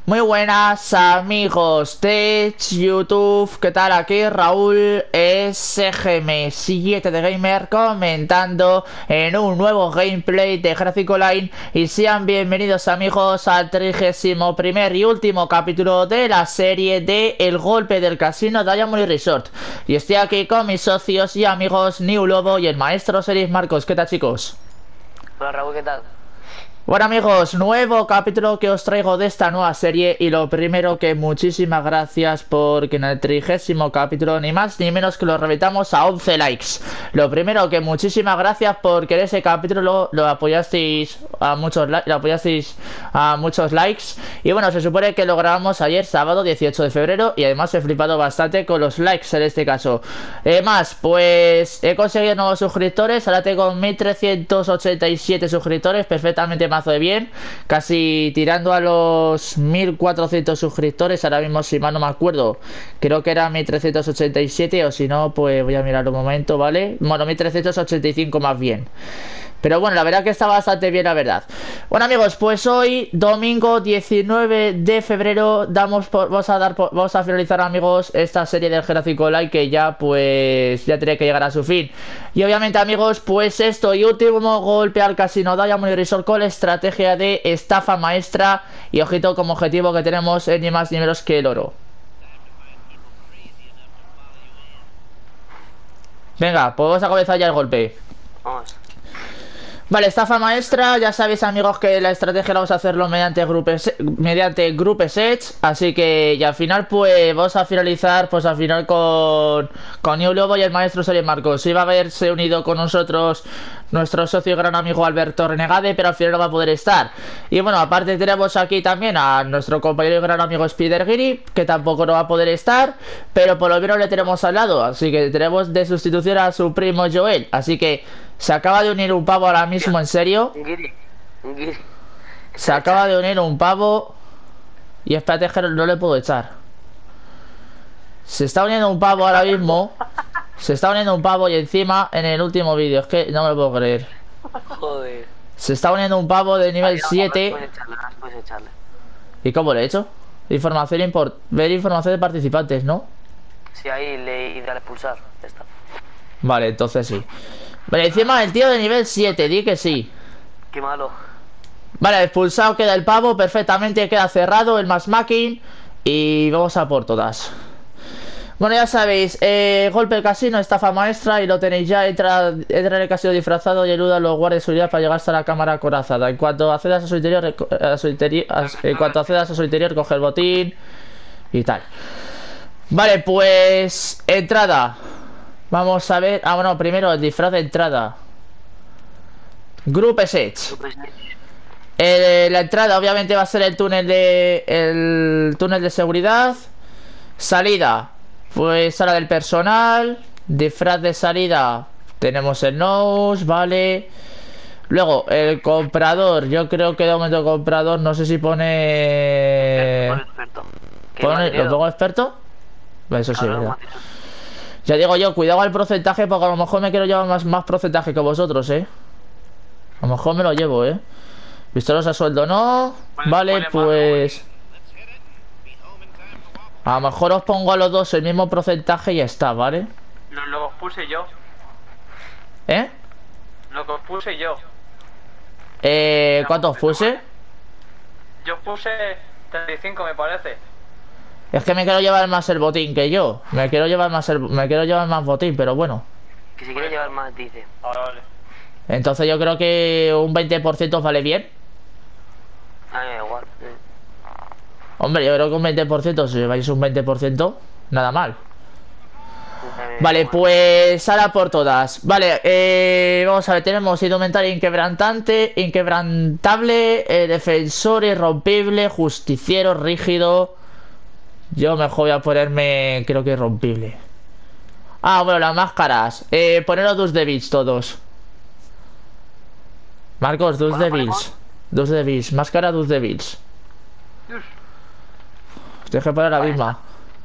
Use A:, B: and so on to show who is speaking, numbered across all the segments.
A: Muy buenas amigos de YouTube, ¿qué tal? Aquí Raúl SGM7 de Gamer comentando en un nuevo gameplay de Gráfico Online. Y sean bienvenidos amigos al 31º y último capítulo de la serie de El Golpe del Casino Diamond Resort. Y estoy aquí con mis socios y amigos New Lobo y el maestro Seris Marcos. ¿Qué tal, chicos?
B: Hola Raúl, ¿qué tal?
A: Bueno amigos, nuevo capítulo que os traigo de esta nueva serie. Y lo primero, que muchísimas gracias porque en el 30º capítulo ni más ni menos que lo reventamos a 11 likes. Lo primero, que muchísimas gracias porque en ese capítulo lo apoyasteis a muchos likes. Y bueno, se supone que lo grabamos ayer sábado 18 de febrero y además he flipado bastante con los likes en este caso. Además, pues he conseguido nuevos suscriptores. Ahora tengo 1387 suscriptores, perfectamente mazo de bien, casi tirando a los 1400 suscriptores ahora mismo, si mal no me acuerdo. Creo que era 1387, o si no, pues voy a mirar un momento, ¿vale? Bueno, 1385 más bien. Pero bueno, la verdad que está bastante bien, la verdad. Bueno amigos, pues hoy, domingo 19 de febrero, vamos a finalizar amigos esta serie del Gráfico Online, que ya pues ya tiene que llegar a su fin. Y obviamente amigos, pues esto y último golpe al Casino Diamond Resort con la estrategia de estafa maestra. Y ojito, como objetivo que tenemos es ni más ni menos que el oro. Venga, pues vamos a comenzar ya el golpe.
B: Vamos.
A: Vale, estafa maestra, ya sabéis amigos que la estrategia la vamos a hacerlo mediante group sets, así que y al final pues vamos a finalizar pues al final con New Lobo y el maestro Series Marcos. Iba a haberse unido con nosotros nuestro socio y gran amigo Alberto Renegade, pero al final no va a poder estar. Y bueno, aparte tenemos aquí también a nuestro compañero y gran amigo Spider Giri, que tampoco no va a poder estar, pero por lo menos le tenemos al lado, así que tenemos de sustitución a su primo Joel, así que se acaba de unir un pavo ahora mismo, en serio.
B: Giri.
A: Se acaba de unir un pavo. Y espérate, que no le puedo echar. Se está uniendo un pavo ahora mismo. Se está uniendo un pavo y encima en el último vídeo. Es que no me lo puedo creer.
B: Joder.
A: Se está uniendo un pavo de nivel 7.
B: Puedes echarle.
A: ¿Y cómo le he hecho? Ver información de participantes, ¿no?
B: Sí, ahí y dale pulsar. Ya está.
A: Vale, entonces sí. Vale, encima el tío de nivel 7, di que sí.
B: Qué malo.
A: Vale, expulsado queda el pavo, perfectamente queda cerrado el matchmaking. Y vamos a por todas. Bueno, ya sabéis, golpe del casino, estafa maestra, y lo tenéis ya. Entra en el casino disfrazado y ayuda a los guardias de seguridad para llegar hasta la cámara acorazada. En cuanto accedas a su interior, coge el botín y tal. Vale, pues entrada. Vamos a ver. Ah, bueno, primero el disfraz de entrada. Group Sets. La entrada obviamente va a ser el túnel de seguridad. Salida, pues sala del personal. Disfraz de salida, tenemos el nose, vale. Luego el comprador, yo creo que de momento el comprador, no sé si pone...
B: Experto.
A: ¿Lo pongo experto? Eso sí, verdad. Ya digo yo, cuidado al porcentaje, porque a lo mejor me quiero llevar más porcentaje que vosotros, A lo mejor me lo llevo, Pistolos a sueldo no. Vale, pues a lo mejor os pongo a los dos el mismo porcentaje y ya está, ¿vale?
C: Lo puse yo. Lo que puse yo.
A: ¿Cuántos puse?
C: Yo puse 35, me parece.
A: Es que me quiero llevar más el botín que yo. Me quiero llevar más botín, pero bueno.
B: Que si quiere llevar más, dice.
C: Ahora vale.
A: Entonces yo creo que un 20% os vale bien.
B: Igual.
A: Hombre, yo creo que un 20%, si lleváis un 20%, nada mal. Vale, pues ahora por todas. Vale, vamos a ver, tenemos indumentaria inquebrantable, defensor irrompible, justiciero rígido. Yo mejor voy a ponerme, creo que irrompible. Ah, bueno, las máscaras. Poneros dos Devils todos. Marcos, dos Devils. Dos Devils, máscara dos Devils. Tienes que poner la misma.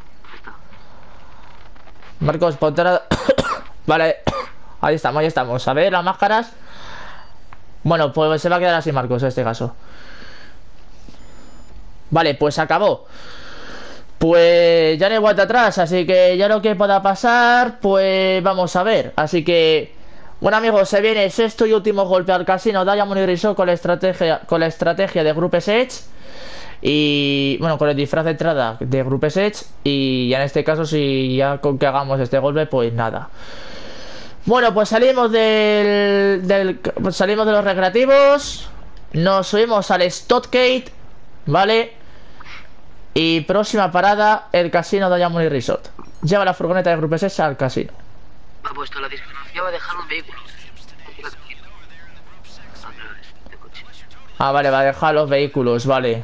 A: Marcos, ponte la... Vale, ahí estamos. A ver, las máscaras. Bueno, pues se va a quedar así Marcos en este caso. Vale, pues acabó. Pues ya no hay vuelta atrás, así que ya lo que pueda pasar, pues vamos a ver. Así que, bueno amigos, se viene el sexto y último golpe al casino Diamond y Resort con la estrategia de Group Edge. Y bueno, con el disfraz de entrada de Group Edge. Y ya en este caso, si ya con que hagamos este golpe, pues nada. Bueno, pues salimos pues salimos de los recreativos. Nos subimos al Stockade, ¿vale? Y próxima parada, el casino Diamond y Resort. Lleva la furgoneta de Group Edge al casino.
B: Ha puesto la discografía, va a dejar un vehículo.
A: Ah, vale, va a dejar los vehículos, vale.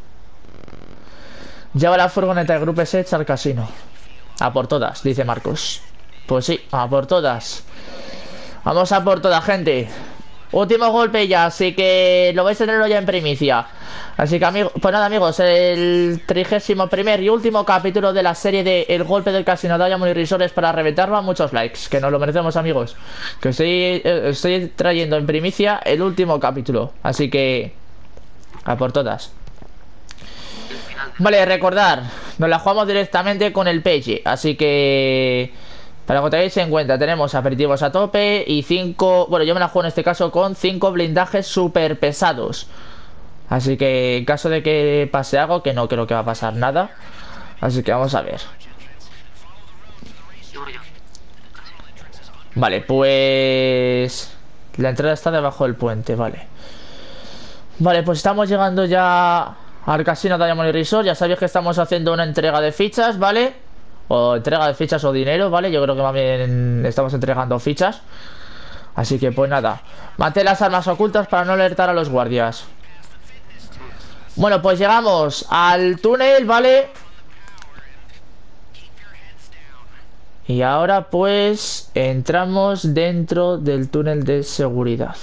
A: Lleva la furgoneta de Group Edge al casino. A por todas, dice Marcos. Pues sí, a por todas. Vamos a por todas, gente. Último golpe ya, así que lo vais a tenerlo ya en primicia. Así que amigos, pues nada amigos, el 31º y último capítulo de la serie de El golpe del casino Diamond y Resort es para reventarlo a muchos likes, que nos lo merecemos amigos. Que estoy trayendo en primicia el último capítulo, así que a por todas. Vale, recordar, nos la jugamos directamente con el Page, así que para que tengáis en cuenta, tenemos aperitivos a tope y 5, bueno, yo me la juego en este caso con 5 blindajes super pesados. Así que en caso de que pase algo, que no creo que va a pasar nada, así que vamos a ver. Vale, pues la entrada está debajo del puente, vale. Vale, pues estamos llegando ya al casino Diamond y Resort. Ya sabéis que estamos haciendo una entrega de fichas, ¿vale? O entrega de fichas o dinero, ¿vale? Yo creo que más bien estamos entregando fichas. Así que pues nada, mantén las armas ocultas para no alertar a los guardias. Bueno, pues llegamos al túnel, ¿vale? Y ahora pues entramos dentro del túnel de seguridad.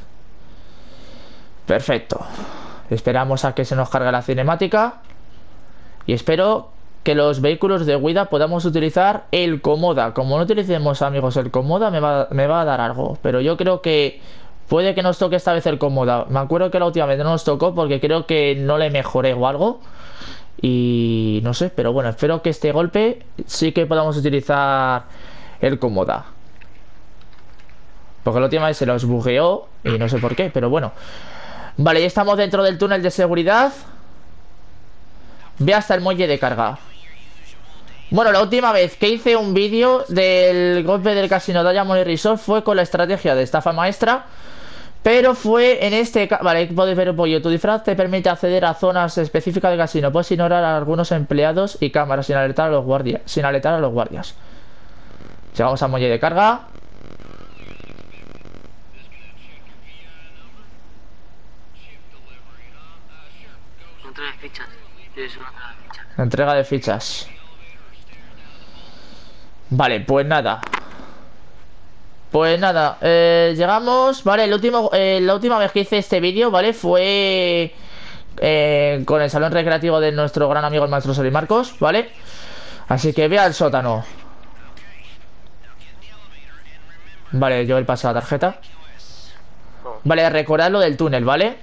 A: Perfecto. Esperamos a que se nos cargue la cinemática. Y espero que los vehículos de huida podamos utilizar el Komoda. Como no utilicemos, amigos, el Komoda, me va a dar algo. Pero yo creo que puede que nos toque esta vez el Komoda. Me acuerdo que la última vez no nos tocó porque creo que no le mejoré o algo. Y no sé, pero bueno, espero que este golpe sí que podamos utilizar el Komoda. Porque la última vez se los bugueó y no sé por qué, pero bueno. Vale, ya estamos dentro del túnel de seguridad. Ve hasta el muelle de carga. Bueno, la última vez que hice un vídeo del golpe del casino Diamond y Resort fue con la estrategia de estafa maestra. Pero fue en este caso. Vale, podéis ver un pollo. Tu disfraz te permite acceder a zonas específicas del casino. Puedes ignorar a algunos empleados y cámaras sin alertar a los guardias. Llegamos al muelle de carga.
B: Entrega de fichas. Es una entrega de fichas.
A: Entrega de fichas. Vale, pues nada. Pues nada, llegamos, vale, la última vez que hice este vídeo, ¿vale? Fue con el salón recreativo de nuestro gran amigo el maestro Soli Marcos, ¿vale? Así que ve al sótano. Vale, yo el paso a la tarjeta. Vale, recordad lo del túnel, ¿vale?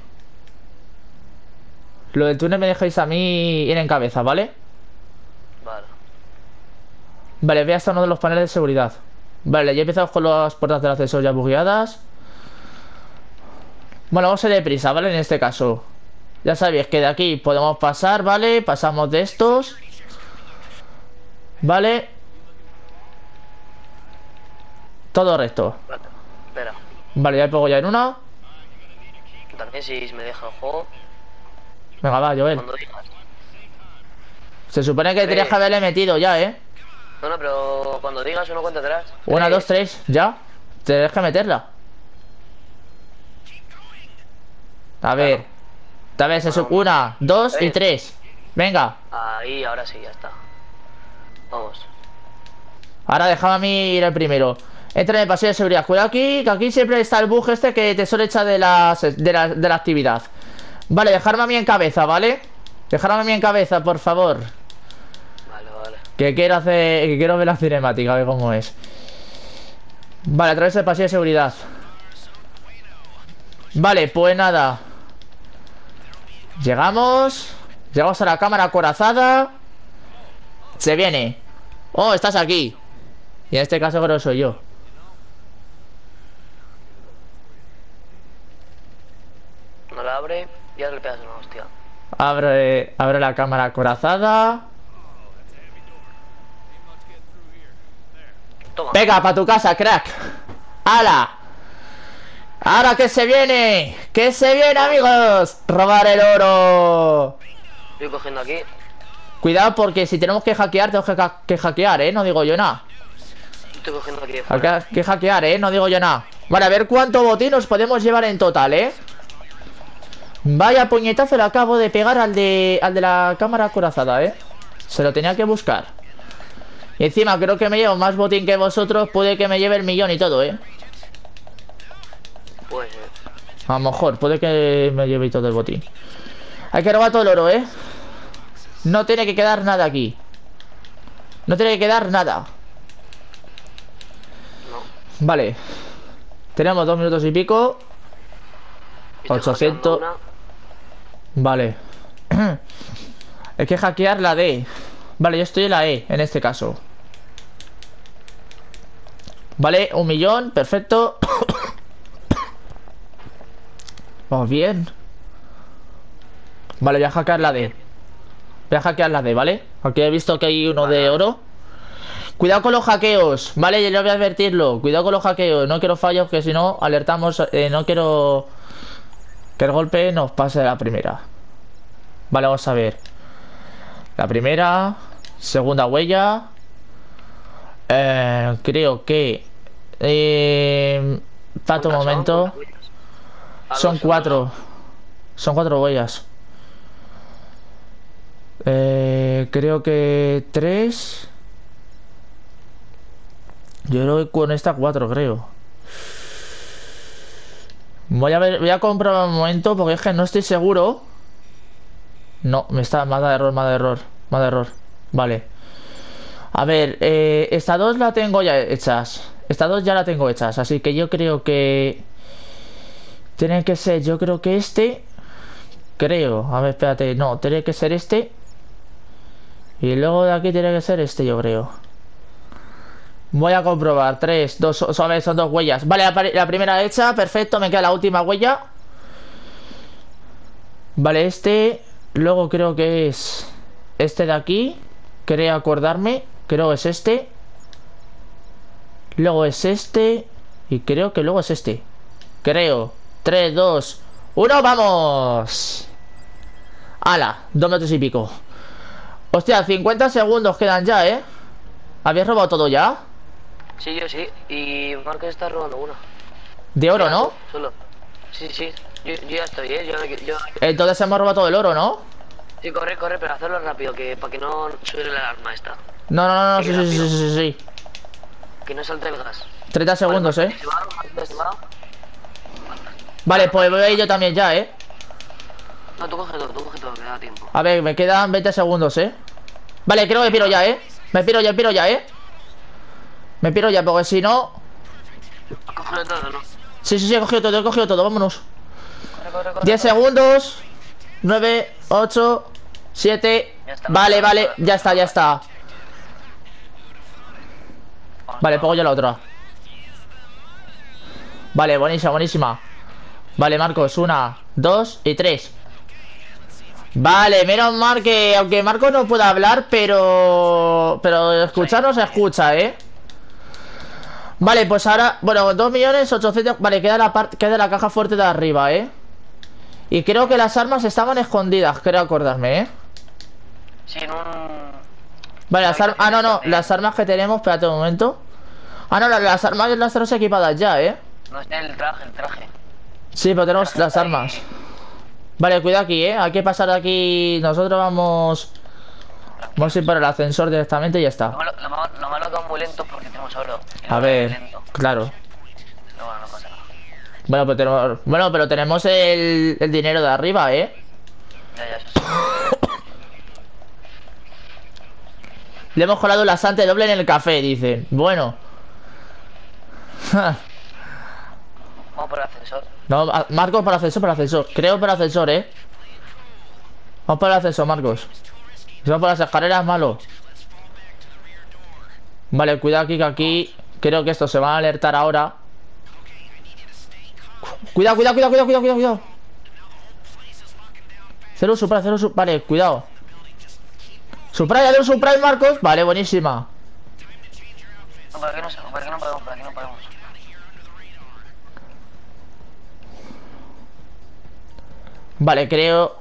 A: Lo del túnel me dejáis a mí ir en cabeza, ¿vale?
B: Vale.
A: Vale, ve hasta uno de los paneles de seguridad. Vale, ya empezamos con las puertas del ascensor ya bugueadas. Bueno, vamos a ir deprisa, ¿vale? En este caso ya sabéis que de aquí podemos pasar, ¿vale? Pasamos de estos. Vale. Todo recto.
B: Vale. Espera.
A: Vale, ya pego ya en una.
B: También si me deja el juego.
A: Venga, va, Joel.
B: Cuando digas.
A: Se supone que tenías que haberle metido ya, ¿eh?
B: No, pero cuando digas uno cuenta atrás.
A: 1, 2, 3, ya. Tienes que meterla. A ver. A ver, 1, 2 y 3. Venga.
B: Ahí, ahora sí, ya está. Vamos.
A: Ahora déjame a mí ir el primero. Entra en el pasillo de seguridad. Cuidado aquí, que aquí siempre está el bug este que te suele echar de la actividad. Vale, dejarme a mí en cabeza, ¿vale? Dejarme a mí en cabeza, por favor.
B: Vale.
A: Que quiero ver la cinemática, a ver cómo es. Vale, a través del pasillo de seguridad. Vale, pues nada. Llegamos. Llegamos a la cámara acorazada. Se viene. Oh, estás aquí. Y en este caso creo que soy yo.
B: No la abre y ahora le pegas una hostia.
A: Abre la cámara acorazada.
B: Toma.
A: Pega para tu casa, crack. ¡Hala! ¡Ahora que se viene! ¡Que se viene, amigos! ¡Robar el oro!
B: Estoy cogiendo aquí.
A: Cuidado porque si tenemos que hackear, tenemos que hackear, ¿eh? No digo yo nada.
B: Estoy cogiendo aquí de
A: Hay
B: fuera.
A: que hackear, ¿eh? No digo yo nada. Vale, a ver cuánto botín nos podemos llevar en total, ¿eh? Vaya puñetazo le acabo de pegar al de la cámara acorazada, ¿eh? Se lo tenía que buscar. Y encima creo que me llevo más botín que vosotros. Puede que me lleve el millón y todo, ¿eh?
B: Pues
A: A lo mejor, puede que me lleve todo el botín. Hay que robar todo el oro, ¿eh? No tiene que quedar nada aquí. No tiene que quedar nada.
B: no.
A: Vale. Tenemos 2 minutos y pico.
B: Estoy
A: 800.
B: hackeando
A: Vale. Hay que hackear la D. Vale, yo estoy en la E, en este caso. Vale, 1 millón, perfecto. Vamos bien. Vale, voy a hackear la D. Voy a hackear la D, ¿vale? Aquí he visto que hay uno de oro. Cuidado con los hackeos, ¿vale? Yo le voy a advertirlo. Cuidado con los hackeos, no quiero fallos, que si no, alertamos. No quiero que el golpe nos pase a la primera. Vale, vamos a ver. La primera. Segunda huella. Creo que Pato un
B: ¿Cuántas
A: momento.
B: ¿Cuántas huellas? Ah,
A: Son
B: dos,
A: 4. Son 4 huellas. Creo que 3. Yo creo que con esta 4, creo. Voy a ver, voy a comprobar un momento porque es que no estoy seguro. No, me da error. Vale. A ver, esta 2 la tengo ya hechas. Esta 2 ya la tengo hechas. Así que yo creo que tiene que ser, yo creo que este. Creo, a ver, espérate. No, tiene que ser este. Y luego de aquí tiene que ser este, yo creo. Voy a comprobar. 3, 2, a ver, son 2 huellas. Vale, la primera hecha, perfecto. Me queda la última huella. Vale, este. Luego creo que es este de aquí. Creo acordarme. Creo que es este. Luego es este. Y creo que luego es este. Creo. 3, 2, 1, ¡vamos! ¡Hala! 2 minutos y pico. Hostia, 50 segundos quedan ya, ¿eh? ¿Habéis robado todo ya?
B: Sí, yo sí. Y Marcos está robando una.
A: De oro, ¿no?
B: Solo. Sí, sí. Yo ya estoy, yo...
A: Entonces hemos robado todo el oro, ¿no?
B: Sí, corre, pero hacerlo rápido, que para que no suene la alarma esta.
A: No,
B: Sí,
A: sí.
B: Que no salte el gas.
A: 30 segundos,
B: Vale,
A: ¿eh?
B: ¿se va?
A: Vale, pues voy a ir yo también ya, ¿eh?
B: No, tú coge todo, que da tiempo.
A: A ver, me quedan 20 segundos, ¿eh? Vale, creo que piro ya, ¿eh? Me piro ya, ¿eh? Me piro ya, porque si no...
B: ¿Has cogido todo, no?
A: Sí, he cogido todo, vámonos.
B: Corre,
A: 10 segundos. 9, 8, 7.
B: Ya está.
A: Vale, ya está. Vale, pongo yo la otra. Vale, buenísima. Vale, Marcos, 1, 2 y 3. Vale, menos mal que aunque Marcos no pueda hablar, pero escucharnos se escucha, ¿eh? Vale, pues ahora, bueno, 2.800.000. Vale, queda la caja fuerte de arriba, ¿eh? Y creo que las armas estaban escondidas, creo acordarme, ¿eh?
B: Sí, en un...
A: Vale, las armas... Ah, no, las armas que tenemos, espérate un momento. Ah, no, las armas las tenemos equipadas ya, ¿eh?
B: No es el traje.
A: Sí, pero tenemos las armas. Vale, cuidado aquí, ¿eh? Hay que pasar de aquí. Nosotros vamos a ir por el ascensor directamente y ya está.
B: Lo malo que va muy lento porque tenemos oro.
A: A ver, claro.
B: No, bueno, no pasa nada.
A: Bueno, pero tenemos el dinero de arriba, ¿eh?
B: Ya, eso sí.
A: Le hemos colado la sante doble en el café, dicen. Bueno.
B: Vamos por el ascensor.
A: No, Marcos, para ascensor. Creo para ascensor, ¿eh? Vamos por el ascenso, Marcos. Si vamos por las escaleras, malo. Vale, cuidado aquí, que aquí creo que estos se van a alertar ahora. Cuidado, cuidado, cuidado, cuidado, cuidado, cuidado. Cero supra, cero supra. Vale, cuidado. Supra, ya de un supra, Marcos. Vale, buenísima.
B: No, por aquí no podemos, por aquí no podemos.
A: Vale, creo.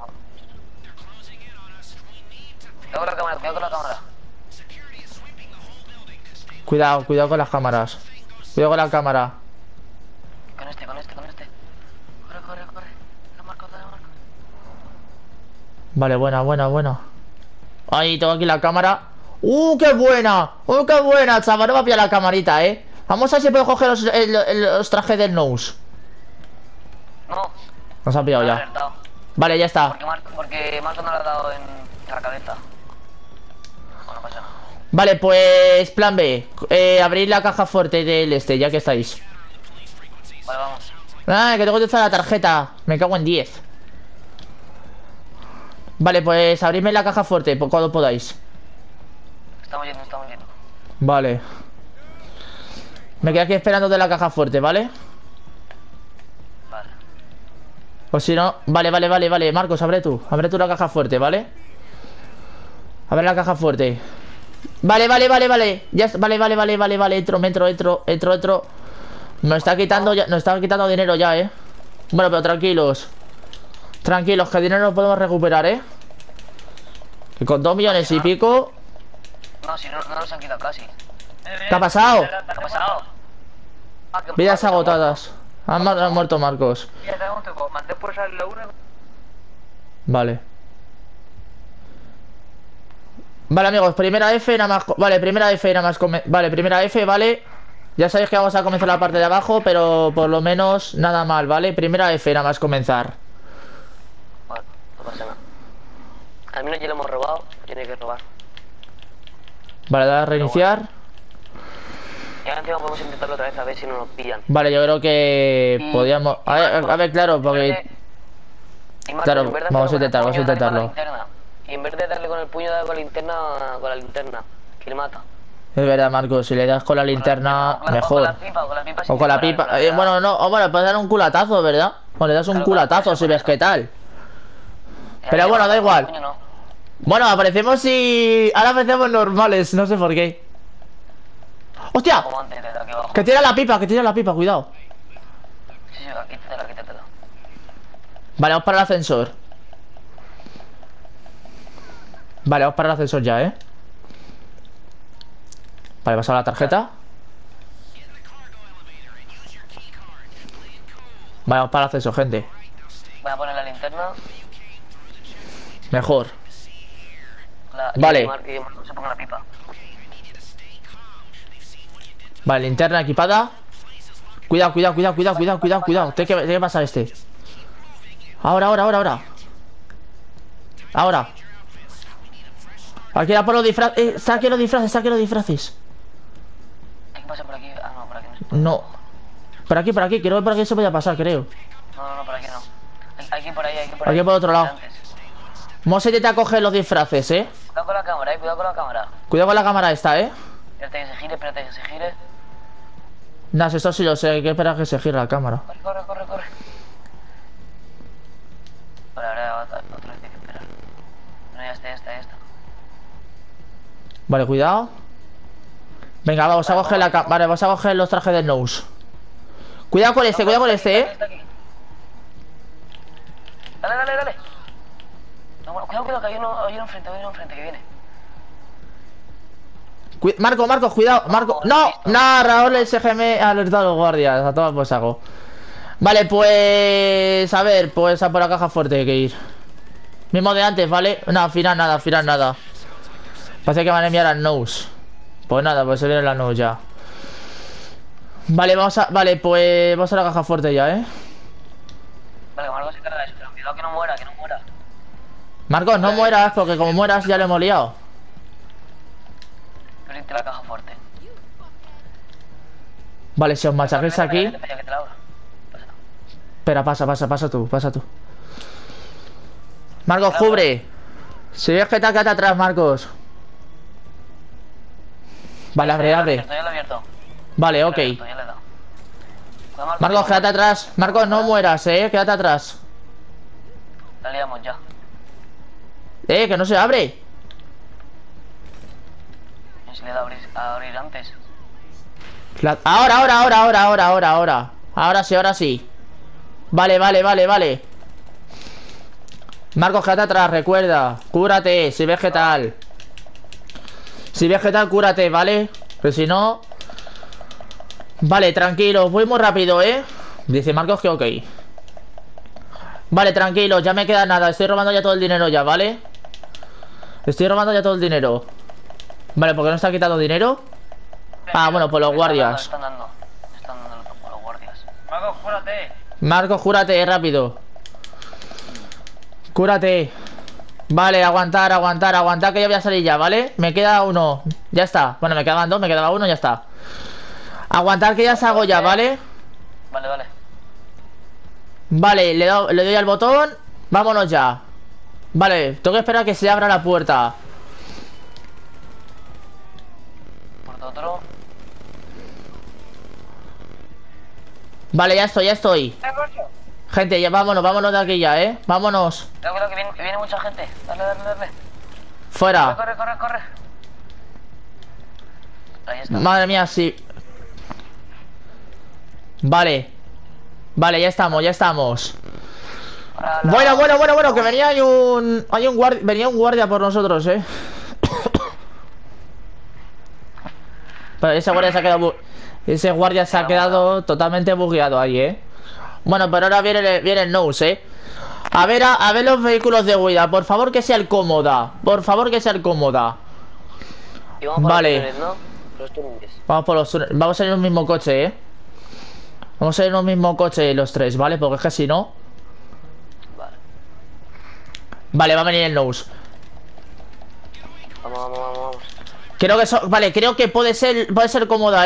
B: Cuidado con la cámara, cuidado con la cámara.
A: Cuidado, cuidado con las cámaras. Cuidado con la cámara.
B: Con este. Corre. La marco.
A: Vale, buena. Ahí, tengo aquí la cámara. ¡Qué buena! ¡Qué buena, chaval! No va a pillar la camarita, Vamos a ver si puedo coger los trajes del Nose.
B: No.
A: Nos ha pillado
B: Me ha
A: ya.
B: alertado.
A: Vale, ya está.
B: Porque Marco no le ha dado en la cabeza. Bueno, no pasa nada.
A: Vale, pues plan B. Abrir la caja fuerte del ya que estáis.
B: Vale, vamos.
A: Que tengo que usar la tarjeta. Me cago en 10. Vale, pues abridme la caja fuerte cuando podáis.
B: Estamos yendo.
A: Vale. Me quedo aquí esperando de la caja fuerte, ¿vale?
B: Vale.
A: O si no... Vale. Marcos, abre tú la caja fuerte, ¿vale? Abre la caja fuerte. Vale. Ya está. Vale. Entro. Nos está quitando dinero ya, Bueno, pero tranquilos. Tranquilos, que dinero lo podemos recuperar, Que con 2 millones y pico...
B: No, si no nos han quitado casi.
A: ¿Qué ha pasado?
B: ¿Qué ha pasado?
A: Vidas agotadas. Han muerto Marcos.
C: Mandé por usar la 1.
A: Vale. Vale, amigos, primera F nada más. Vale, primera F nada más. Vale, primera F, vale. Ya sabéis que vamos a comenzar la parte de abajo, pero por lo menos nada mal, ¿vale? Primera F nada más comenzar.
B: Bueno, no pasa nada. Al menos ya lo hemos robado, tiene que robar.
A: Vale, dale a reiniciar.
B: Y ahora encima podemos intentarlo otra vez a ver si no nos pillan.
A: Vale, yo creo que podríamos... A ver, claro, porque...
B: Y Marco,
A: Claro,
B: en vez de
A: vamos a
B: hacerlo
A: intentar,
B: con el
A: vamos a
B: puño, dale con la
A: intentarlo.
B: linterna. Y en vez de darle con el puño, dale con la linterna, que le mata.
A: Es verdad, Marcos, si le das con la linterna, mejor.
B: Con la pipa,
A: O con la pipa. Bueno, no, bueno, puedes dar un culatazo, ¿verdad? O le das un
B: Claro,
A: culatazo
B: claro,
A: si ves qué tal.
B: Pero
A: Pero bueno, da igual.
B: Puño no.
A: Bueno, aparecemos y... Ahora aparecemos normales, no sé por qué. ¡Hostia!
B: Como antes, desde aquí abajo.
A: Que tira la pipa, cuidado.
B: Sí, quítatela.
A: Vale, vamos para el ascensor. Vale, vamos para el ascensor ya, Vale, pasar la tarjeta. Vale, vamos para el ascensor, gente.
B: Voy a poner la linterna.
A: Mejor.
B: Vale.
A: Vale.
B: Y Marco se ponga la pipa.
A: Vale, linterna equipada. Cuidado. Tiene que pasar este. Ahora. Aquí era por los disfraces. Saque los disfraces.
B: Hay que pasar por aquí. Ah, no, por aquí no se puede.
A: No. Por aquí. Creo que por aquí se podía pasar, creo.
B: No, por aquí no. Hay que ir por ahí,
A: Aquí por otro lado.
B: Antes.
A: Vamos a intentar coger los disfraces,
B: Cuidado con la cámara, cuidado con la cámara.
A: Cuidado con la cámara esta,
B: Espérate que se gire.
A: Nah, esto sí lo sé, hay que esperar a que se gire la cámara.
B: Corre. Vale, ahora otra vez hay que esperar. No, ya está.
A: Vale, cuidado. Venga, vamos a coger la cámara. Vale, vamos a coger los trajes del Nose. Cuidado con este,
B: Está aquí. Dale. No, bueno, cuidado, que hay uno enfrente que viene.
A: Marcos, cuidado, Marco. No, Raúl SGM ha alertado a los guardias. A todas por saco. Vale, pues... A ver, pues a por la caja fuerte hay que ir. Mismo de antes, ¿vale? No, al final nada. Parece que van a enviar al Nose. Pues nada, pues se viene la Nose ya. Vale, Vale, pues vamos a la caja fuerte ya,
B: Vale, Marco se encarga de eso, pero cuidado que no muera.
A: Marcos, no mueras, porque como mueras ya lo hemos liado.
B: Abrirte la caja fuerte.
A: Vale, si os machaquéis aquí.
B: Que te la abra. Pasa nada.
A: Espera, pasa tú. Marcos, cubre. Si ves que te quédate atrás, Marcos. Vale, abre, abre.
B: Ya lo he abierto.
A: Vale, ok.
B: Ya le he dado. Cuidado,
A: Marcos, quédate atrás. Marcos, no mueras, quédate atrás.
B: La liamos ya.
A: Que no se abre.
B: ¿Y si le he dado a abrir antes?
A: Ahora. Ahora sí, ahora sí. Vale. Marcos, quédate atrás, recuerda. Cúrate, si ves que tal. Si ves que tal, cúrate, ¿vale? Pero si no... Vale, tranquilo, voy muy rápido, Dice Marcos que ok. Vale, tranquilo, ya me queda nada. Estoy robando ya todo el dinero ya, ¿vale? Estoy robando ya todo el dinero. Vale, ¿por qué no está quitando dinero? Ah, bueno, por los guardias.
B: Están dando por los guardias. Marcos, júrate.
A: Marcos, cúrate, rápido. Cúrate. Vale, aguantar, que yo voy a salir ya, ¿vale? Me queda uno. Ya está. Bueno, me quedaban dos, me quedaba uno, ya está. Aguantar que ya salgo ya, ¿vale?
B: Vale.
A: Vale, le doy al botón. Vámonos ya. Vale, tengo que esperar a que se abra la puerta.
B: Por otro.
A: Vale, ya estoy. Gente, ya vámonos de aquí ya, Vámonos.
B: Cuidado, que viene mucha gente. Dale.
A: Fuera.
B: Corre. Ahí está.
A: Madre mía, sí. Vale, ya estamos. Bueno, que venía venía un guardia por nosotros, Pero ese guardia se ha quedado totalmente bugueado ahí, Bueno, pero ahora viene el Nose, A ver los vehículos de huida. Por favor que sea el cómoda.
B: Y vamos por
A: vale.
B: los túneles, ¿no? Los túneles.
A: Vamos por los túneles. Vamos a ir en un mismo coche, Vamos a ir en un mismo coche los tres, ¿vale? Porque es que si no... Vale, va a venir el Nose.
B: Vamos.
A: Creo que vale, creo que puede ser cómoda,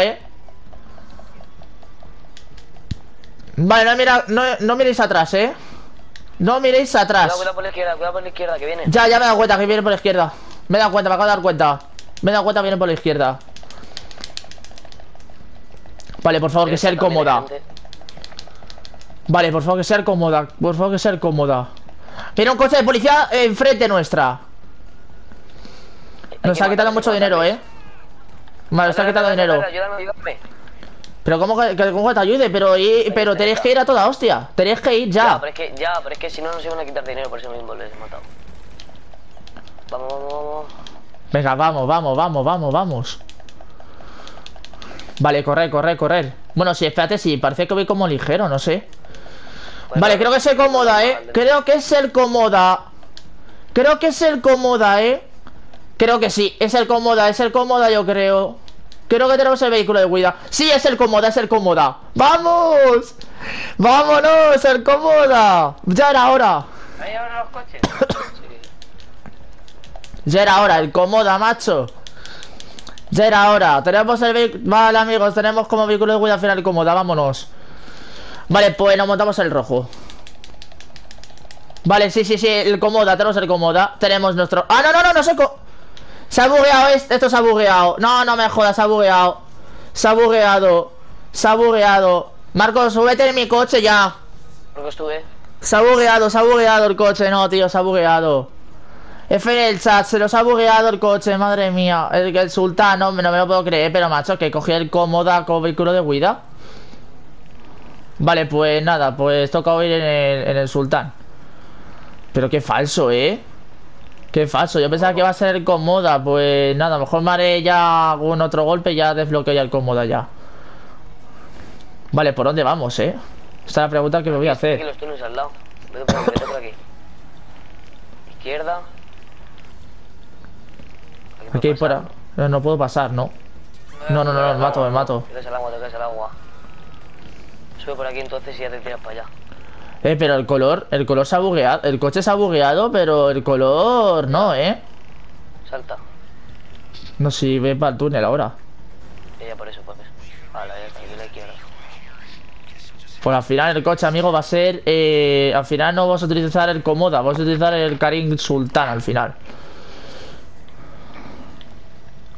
A: Vale, no miréis atrás, No miréis atrás.
B: Cuidado por la izquierda, que viene.
A: Ya me he dado cuenta que viene por la izquierda. Me acabo de dar cuenta. Que viene por la izquierda. Vale, por favor, que sea el cómoda. Vale, por favor, que sea el cómoda. Viene un coche de policía enfrente nuestra. Nos está quitando mucho dinero, Vale, nos está quitando dinero.
B: Ayúdame.
A: Pero ¿cómo que te ayude? Pero tenéis que ir a toda hostia. Tenéis que ir ya.
B: Pero es que si no nos iban a quitar dinero, por eso mismo les he matado. Vamos.
A: Venga, vamos. Vale, correr. Bueno, sí, espérate, sí, parece que voy como ligero, no sé.
B: Bueno,
A: vale, creo que es el cómoda, Creo que es el cómoda, Creo que sí, es el cómoda, yo creo. Creo que tenemos el vehículo de huida. Sí, es el cómoda. ¡Vamos! ¡Vámonos, el cómoda! Ya era hora.
B: Ahí abren los coches.
A: Ya era hora, el cómoda, macho. Ya era hora. Tenemos el vehículo. Vale, amigos, tenemos como vehículo de huida final el cómoda, vámonos. Vale, pues nos montamos el rojo. Vale, sí, el cómoda, tenemos el cómoda. Tenemos nuestro... ¡Ah, no! Se ha bugueado esto, se ha bugueado. No me jodas, se ha bugueado. Se ha bugueado. Marcos, súbete en mi coche ya.
B: ¿Por qué estuve?
A: Se ha bugueado el coche. No, tío, se ha bugueado. F en el chat, se los ha bugueado el coche, madre mía. El sultán, no me lo puedo creer. Pero macho, que cogí el cómoda como vehículo de huida. Vale, pues nada, pues toca ir en el sultán. Pero qué falso, Qué falso, yo pensaba que iba a ser cómoda. Pues nada, a lo mejor me haré ya un otro golpe y ya desbloqueo ya el cómoda ya. Vale, ¿por dónde vamos, Esta es la pregunta que me voy a hacer.
B: Aquí los túneles al lado. Vete por aquí. Izquierda.
A: Aquí hay por... No puedo pasar, ¿no? No, me mato.
B: Te caes al agua. Sube por aquí entonces y ya te tiras para allá.
A: Pero el color se ha bugueado. El coche se ha bugueado, pero el color no,
B: Salta.
A: No, si ve para el túnel ahora.
B: Ya por eso. Vale, ya está, aquí a la izquierda.
A: Pues al final el coche, amigo, va a ser... al final no vas a utilizar el cómoda, vas a utilizar el Karim Sultán al final.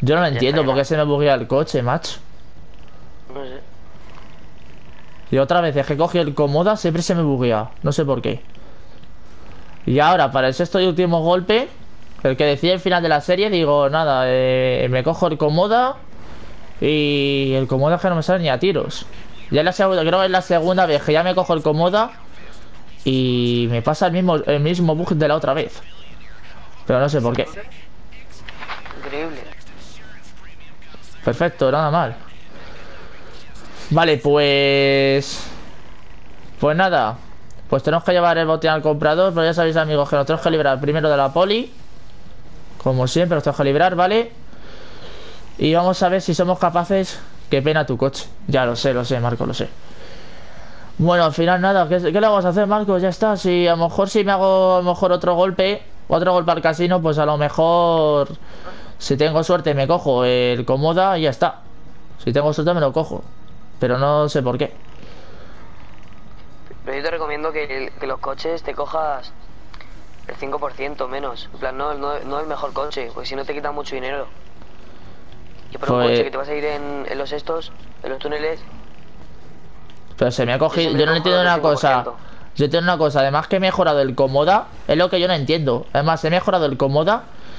A: Yo no lo
B: Ya
A: entiendo
B: está,
A: por qué se me buguea el coche, macho.
B: No sé.
A: Y otra vez, es que cogí el Comoda, siempre se me buguea. No sé por qué. Y ahora, para el sexto y último golpe, el que decía el final de la serie, digo, nada, me cojo el Comoda. Y el Comoda es que no me sale ni a tiros. Ya es la segunda, creo que es la segunda vez que ya me cojo el Comoda. Y me pasa el mismo bug de la otra vez. Pero no sé por qué.
B: Increíble.
A: Perfecto, nada mal. Vale, pues... Pues nada. Pues tenemos que llevar el botín al comprador. Pero ya sabéis, amigos, que nos tenemos que librar primero de la poli. Como siempre, nos tenemos que librar, ¿vale? Y vamos a ver si somos capaces. Qué pena tu coche. Ya lo sé, Marco, lo sé. Bueno, al final nada. ¿Qué le vamos a hacer, Marco? Ya está. Si a lo mejor si me hago a lo mejor otro golpe al casino, pues a lo mejor... Si tengo suerte me cojo el Comoda y ya está. Si tengo suerte me lo cojo. Pero no sé por qué.
B: Pero yo te recomiendo que los coches te cojas el 5% menos. En plan, no el mejor coche, porque si no te quita mucho dinero. Y por un
A: Pues-
B: coche que te vas a ir en los estos, en los túneles.
A: Pero se me ha cogido...
B: Yo
A: Yo no
B: me
A: entiendo
B: cojo
A: una
B: el
A: cosa.
B: 5%.
A: Yo entiendo una cosa. Además que he mejorado el Comoda. Es lo que yo no entiendo. Además he mejorado el Comoda.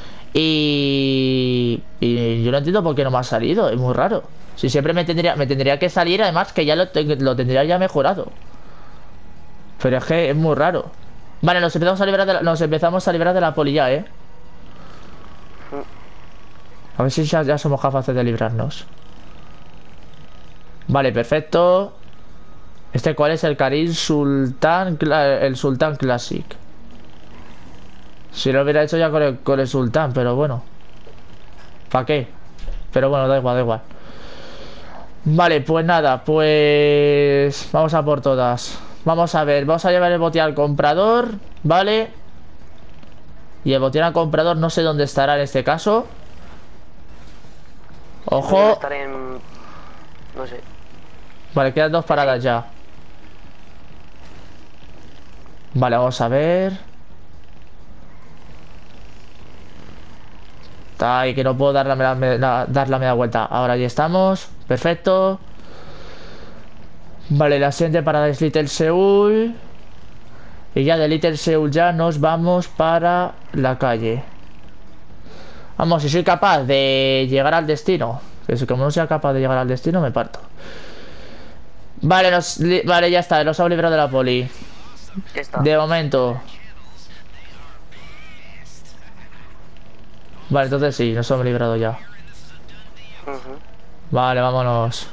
A: Y yo no entiendo por qué no me ha salido. Es muy raro. Si siempre me tendría que salir. Además que ya lo tendría ya mejorado. Pero es que es muy raro. Vale, nos empezamos a librar de la poli ya, ¿eh? A ver si ya somos capaces de librarnos. Vale, perfecto. ¿Cuál es? El Karim Sultan, el Sultan Classic. Si lo hubiera hecho ya con el Sultan, pero bueno. ¿Para qué? Pero bueno, da igual. Vale, pues nada, pues... Vamos a por todas. Vamos a ver, vamos a llevar el botín al comprador, ¿vale? Y el botín al comprador no sé dónde estará en este caso.
B: Debe
A: Ojo.
B: estar en... No sé.
A: Vale, quedan dos paradas ya. Vale, vamos a ver. Ay, que no puedo dar la media vuelta. Ahora ya estamos. Perfecto. Vale, la siguiente parada es Little Seoul. Y ya de Little Seoul ya nos vamos para la calle. Vamos, si soy capaz de llegar al destino. Que si como no sea capaz de llegar al destino me parto. Vale, vale, ya está. Nos hemos librado de la poli.
B: Ya está.
A: De momento. Vale, entonces sí, nos hemos librado ya.
B: Ujú.
A: Vale, vámonos.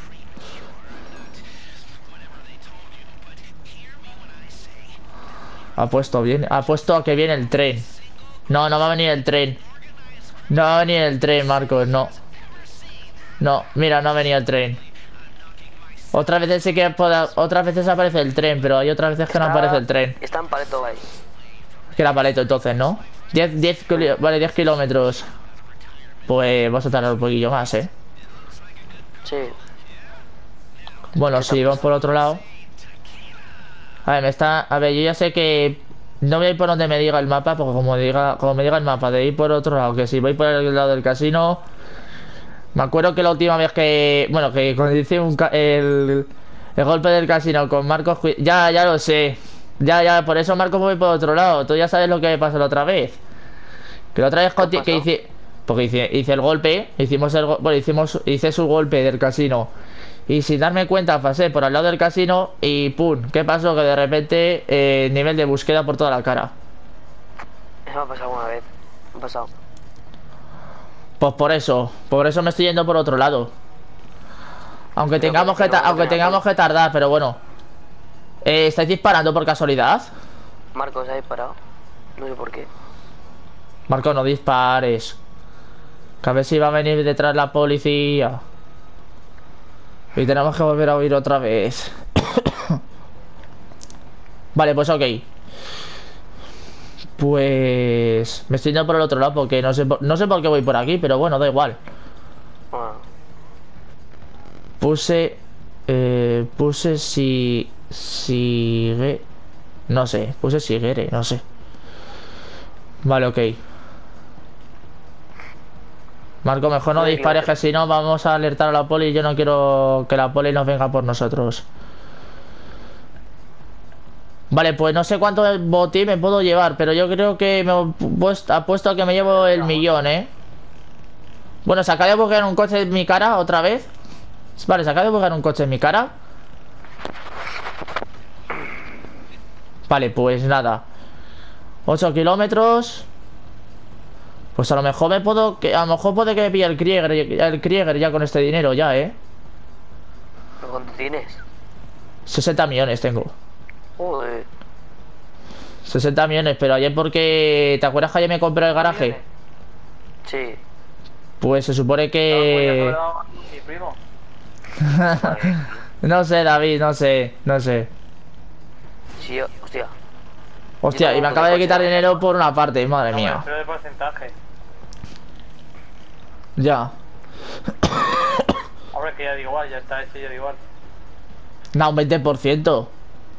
A: Apuesto a que viene el tren. No, no va a venir el tren. No va a venir el tren, Marcos, no. No, mira, no ha venido el tren. Otras veces sí que otras veces aparece el tren, pero hay otras veces que no aparece el tren.
B: Está en Paleto Bay.
A: Que era Paleto entonces, ¿no? 10 kilómetros. Pues vas a tardar un poquillo más, ¿eh?
B: Sí.
A: Bueno, sí, vamos por otro lado. A ver, a ver, yo ya sé que no voy a ir por donde me diga el mapa, porque como me diga el mapa de ir por otro lado, que si voy por el lado del casino. Me acuerdo que la última vez que... Bueno, que cuando hice el golpe del casino con Marcos... Ya lo sé. Ya, por eso Marcos voy por otro lado. Tú ya sabes lo que me pasó la otra vez. Que la otra vez
B: ¿Qué
A: que
B: pasó?
A: porque hice el golpe. Hice su golpe del casino. Y sin darme cuenta pasé por al lado del casino y ¡pum! ¿Qué pasó? Que de repente nivel de búsqueda por toda la cara.
B: Eso me ha pasado una vez. Me ha pasado.
A: Pues por eso me estoy yendo por otro lado. Aunque
B: Pero
A: tengamos
B: porque no
A: tengamos que tardar, pero bueno. ¿Estáis disparando por casualidad?
B: Marcos ha disparado. No sé por qué.
A: Marco, no dispares. Que a ver si va a venir detrás la policía. Y tenemos que volver a huir otra vez. Vale, pues ok. Pues... Me estoy yendo por el otro lado porque no sé por qué voy por aquí, pero bueno, da igual.
B: Bueno,
A: Puse si... Sigue... No sé, puse Sigere, no sé. Vale, ok. Marco, mejor no
B: 9
A: dispares, que
B: kilómetros.
A: si no vamos a alertar a la poli y yo no quiero que la poli nos venga por nosotros. Vale, pues no sé cuánto botín me puedo llevar, pero yo creo que apuesto a que me llevo el millón, ¿eh? Bueno, se acaba de buscar un coche en mi cara otra vez. Vale, se acaba de buscar un coche en mi cara. Vale, pues nada. 8 kilómetros. Pues a lo mejor me puedo... A lo mejor puede que me pille el Krieger ya con este dinero ya, ¿eh?
B: ¿Pero cuánto tienes?
A: 60 millones tengo.
B: Joder.
A: 60 millones, pero ayer porque... ¿Te acuerdas que ayer me compré el garaje?
B: Sí.
A: Pues se supone
C: No, pues ya
A: que...
C: te lo daba mi primo.
A: No sé, David, no sé.
B: Sí, hostia.
A: Hostia, y me acaba de quitar dinero por una parte, madre
C: No,
A: mía.
C: pero de porcentaje.
A: Ya.
C: Hombre, que ya da igual, ya está hecho, ya da igual.
A: No, un 20%.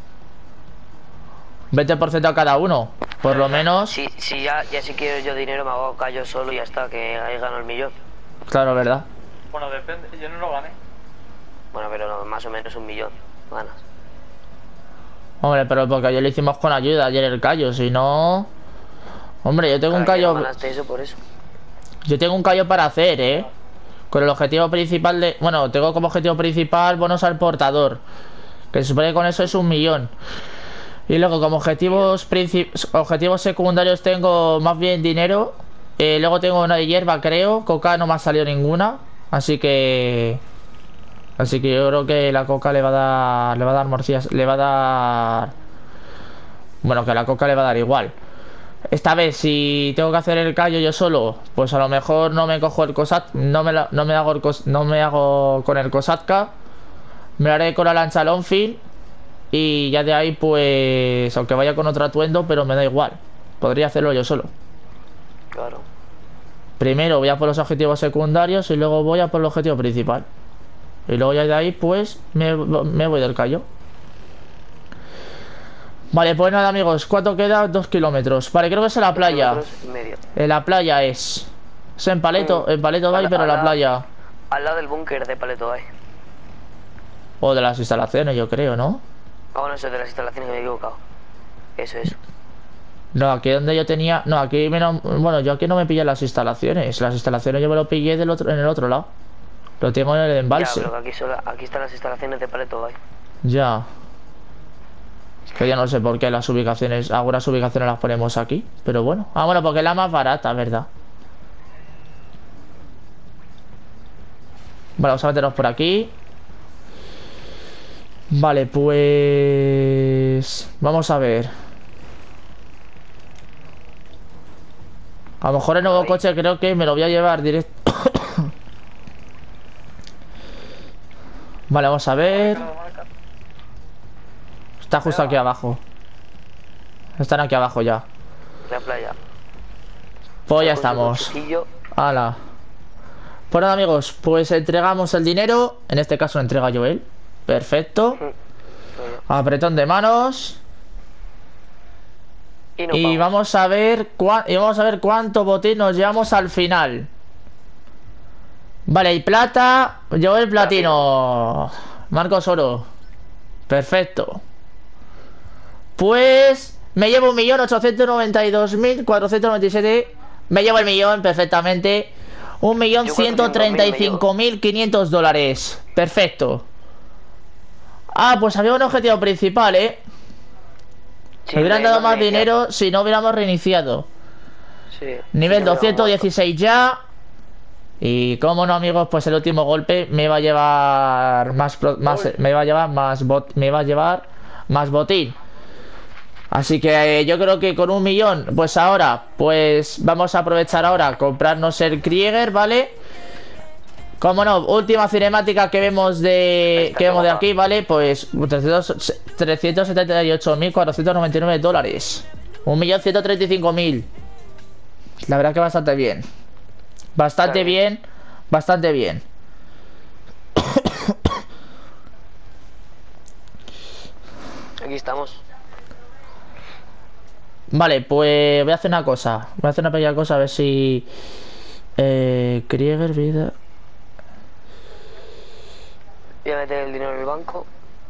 A: 20% a cada uno. Por lo menos.
B: Sí, ya si quiero yo dinero me hago callo solo y ya está, que ahí gano el millón.
A: Claro, ¿verdad?
C: Bueno, depende, yo no lo gané.
B: Bueno, pero no, más o menos un millón ganas.
A: Hombre, pero porque ayer lo hicimos con ayuda, ayer el callo, si no... Hombre, yo tengo un
B: Claro, que no
A: callo...
B: ganaste eso por eso.
A: Yo tengo un callo para hacer, ¿eh? Con el objetivo principal de... Bueno, tengo como objetivo principal bonos al portador. Que se supone que con eso es un millón. Y luego como objetivos secundarios tengo más bien dinero. Luego tengo una de hierba, creo. Coca no me ha salido ninguna. Así que yo creo que la coca le va a dar morcillas. Le va a dar... Bueno, que la coca le va a dar igual. Esta vez, si tengo que hacer el callo yo solo, pues a lo mejor no me cojo el Cosat, no me hago con el Kosatka, me lo haré con la lancha Longfield y ya de ahí, pues, aunque vaya con otro atuendo, pero me da igual. Podría hacerlo yo solo.
B: Claro.
A: Primero voy a por los objetivos secundarios y luego voy a por el objetivo principal. Y luego ya de ahí, pues, me voy del callo. Vale, pues nada, amigos, ¿cuánto queda? 2 kilómetros. Vale, creo que es en la playa.
B: 2,5 km.
A: En la playa es. Es en Paleto Bay, pero en la playa.
B: Al lado del búnker de Paleto Bay.
A: O de las instalaciones, yo creo, ¿no?
B: Ah, bueno, eso es de las instalaciones que me he equivocado. Eso.
A: No, aquí donde yo tenía... No, aquí menos... Bueno, yo aquí no me pillé las instalaciones. Las instalaciones yo me lo pillé en el otro lado. Lo tengo en el embalse.
B: Ya, pero que aquí están las instalaciones de Paleto Bay.
A: Ya. Que ya no sé por qué las ubicaciones... Algunas ubicaciones las ponemos aquí. Pero bueno. Ah, bueno, porque es la más barata, ¿verdad? Vale, vamos a meternos por aquí. Vale, pues... Vamos a ver. A lo mejor el nuevo coche creo que me lo voy a llevar directo. Vale, vamos a ver. Está justo aquí abajo. Están aquí abajo ya.
B: La playa.
A: Pues ya
B: Con su
A: estamos.
B: cochecillo.
A: Hala. Pues nada, amigos, pues entregamos el dinero. En este caso lo entrega Joel. Perfecto. Apretón de manos. Y vamos a ver cuánto botín nos llevamos al final. Vale, y plata. Joel platino. Marcos oro. Perfecto. Pues me llevo 1.892.497. Me llevo el millón perfectamente. 1.135.500 dólares. Perfecto. Ah, pues había un objetivo principal,
B: Sí,
A: me hubieran
B: me
A: dado
B: iba a
A: más
B: reiniciar.
A: dinero si no hubiéramos reiniciado.
B: Sí.
A: Nivel
B: Sí, me lo
A: 216 ya. Y como no, amigos, pues el último golpe me va a llevar me va a llevar más botín. Así que yo creo que con 1.000.000, pues ahora, pues vamos a aprovechar ahora comprarnos el Krieger, ¿vale? Como no, última cinemática que vemos de aquí, ¿vale? Pues 378.499 dólares. 1.135.000. La verdad que bastante bien. Bastante bien. Bastante bien.
B: Aquí estamos.
A: Vale, pues voy a hacer una cosa. Voy a hacer una pequeña cosa a ver si... Krieger, vida.
B: Voy a meter el dinero en el banco.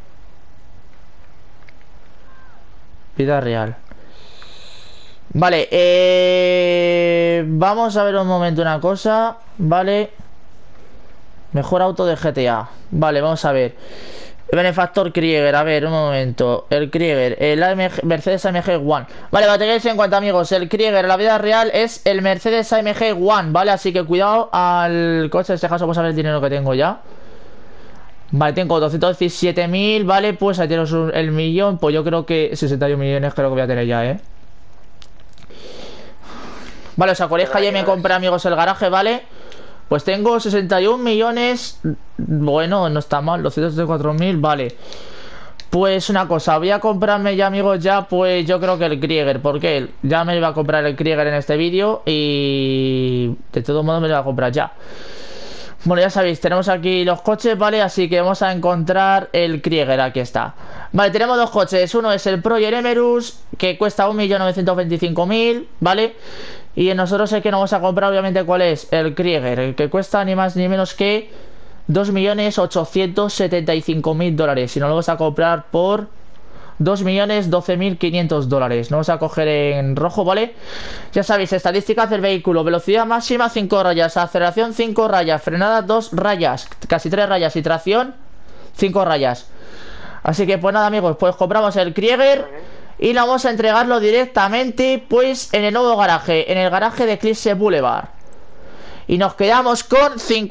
A: Vida real. Vale, vamos a ver un momento una cosa. Vale. Mejor auto de GTA. Vale, vamos a ver. Benefactor Krieger, a ver, un momento. El Krieger, el AMG, Mercedes AMG One. Vale, para tener en cuenta, amigos, el Krieger en la vida real es el Mercedes AMG One, ¿vale? Así que cuidado al coche. En este caso vamos a ver el dinero que tengo ya. Vale, tengo 217.000, vale, pues ahí tenemos el millón. Pues yo creo que 61 millones creo que voy a tener ya, ¿eh? Vale, os acordáis que ayer me compré, amigos, el garaje, ¿vale? Pues tengo 61 millones. Bueno, no está mal, 234.000, vale. Pues una cosa, voy a comprarme ya, amigos, ya, pues yo creo que el Krieger. Porque ya me iba a comprar el Krieger en este vídeo. Y de todo modo me lo voy a comprar ya. Bueno, ya sabéis, tenemos aquí los coches, ¿vale? Así que vamos a encontrar el Krieger, aquí está. Vale, tenemos dos coches, uno es el Pro y el Emerus, que cuesta 1.925.000, ¿vale? Y nosotros el que nos vamos a comprar, obviamente, ¿cuál es? El Krieger, el que cuesta ni más ni menos que 2.875.000 dólares. Y nos lo vamos a comprar por 2.012.500 dólares. Nos vamos a coger en rojo, ¿vale? Ya sabéis, estadísticas del vehículo: velocidad máxima 5 rayas, aceleración 5 rayas, frenada 2 rayas, casi 3 rayas, y tracción 5 rayas. Así que pues nada, amigos, pues compramos el Krieger y le vamos a entregarlo directamente pues en el nuevo garaje, en el garaje de Eclipse Boulevard. Y nos quedamos con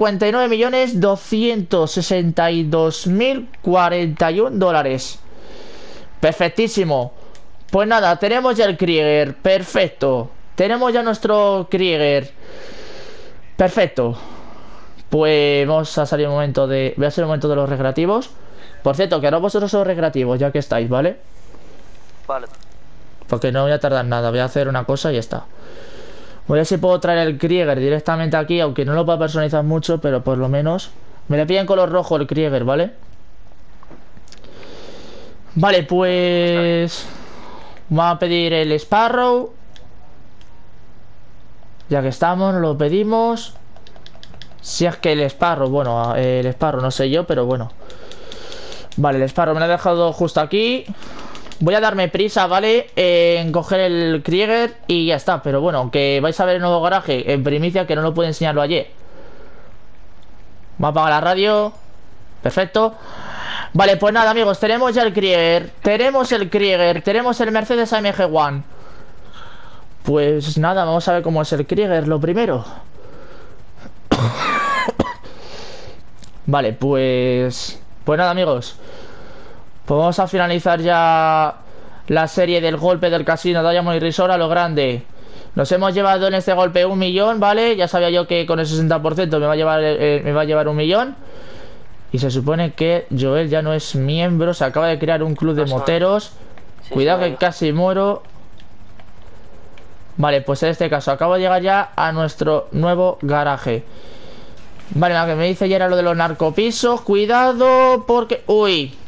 A: 59.262.041 dólares. Perfectísimo. Pues nada, tenemos ya el Krieger. Perfecto. Tenemos ya nuestro Krieger. Perfecto. Pues vamos a salir un momento de... Voy a hacer un momento de los recreativos. Por cierto, que ahora vosotros son recreativos, ya que estáis, ¿vale?
B: Vale.
A: Porque no voy a tardar nada. Voy a hacer una cosa y ya está. Voy a ver si puedo traer el Krieger directamente aquí. Aunque no lo puedo personalizar mucho, pero por lo menos me le piden color rojo el Krieger, ¿vale? Vale, pues vamos a pedir el Sparrow. Ya que estamos, lo pedimos. Si es que el Sparrow, bueno, el Sparrow no sé yo, pero bueno. Vale, el Sparrow me lo he dejado justo aquí. Voy a darme prisa, ¿vale? En coger el Krieger y ya está. Pero bueno, que vais a ver el nuevo garaje en primicia, que no lo pude enseñarlo ayer. Vamos a apagar la radio. Perfecto. Vale, pues nada, amigos, tenemos ya el Krieger. Tenemos el Krieger. Tenemos el Mercedes AMG One. Pues nada, vamos a ver cómo es el Krieger lo primero. Vale, pues nada, amigos, pues vamos a finalizar ya la serie del golpe del casino Diamond y Resort a lo grande. Nos hemos llevado en este golpe 1 millón, ¿vale? Ya sabía yo que con el 60% me va a llevar 1 millón. Y se supone que Joel ya no es miembro. Se acaba de crear un club de moteros.
B: Sí,
A: Cuidado
B: sí,
A: que casi muero. Vale, pues en este caso acabo de llegar ya a nuestro nuevo garaje. Vale, lo que me dice ya era lo de los narcopisos. Cuidado porque... Uy.